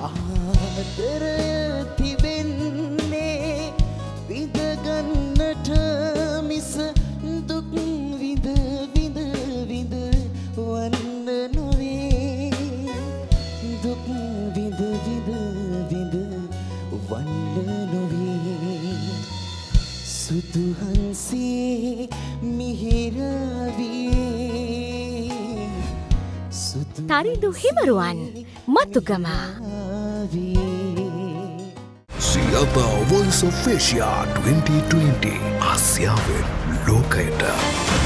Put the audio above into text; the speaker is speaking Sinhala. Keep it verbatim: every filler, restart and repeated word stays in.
ආදරය තිබෙන්නේ විඳගන්නට මිස දුක් විඳ විඳ විඳ වන්න නොවේ. දුක් විඳ විඳ විඳ වන්න නොවේ. සුදු හංසේ මිහිරවියේ Tharindu හිමරුවන් Matugama Siaba Voice of Asia twenty twenty ආසියාවෙන් ලෝකයට